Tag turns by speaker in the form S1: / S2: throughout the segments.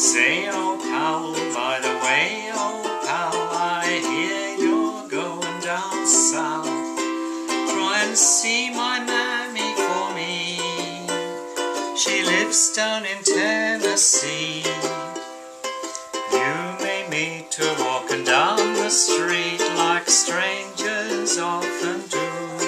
S1: Say, oh pal, by the way, oh pal, I hear you're going down south. Try and see my Mammy for me. She lives down in Tennessee. You may meet her walking down the street like strangers often do.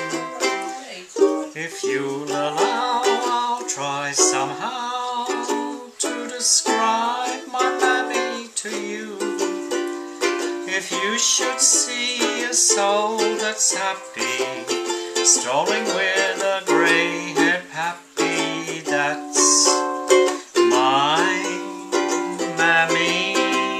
S1: If you'll allow, I'll try somehow to describe my Mammy to you. If you should see a soul that's happy, strolling with a grey-haired pappy, that's my Mammy.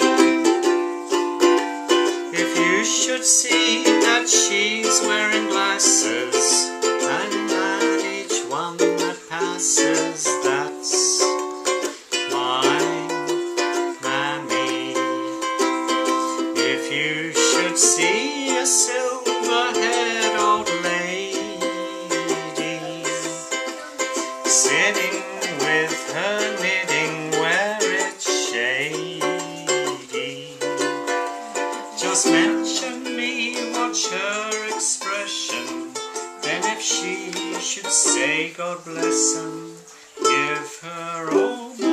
S1: If you should see that she's wearing glasses, and that each one that passes, that's my Mammy. If you should see a silver-haired old lady sitting with her knitting where it's shady, just mention me, watch her expression. Then if she should say God bless 'em, give her all my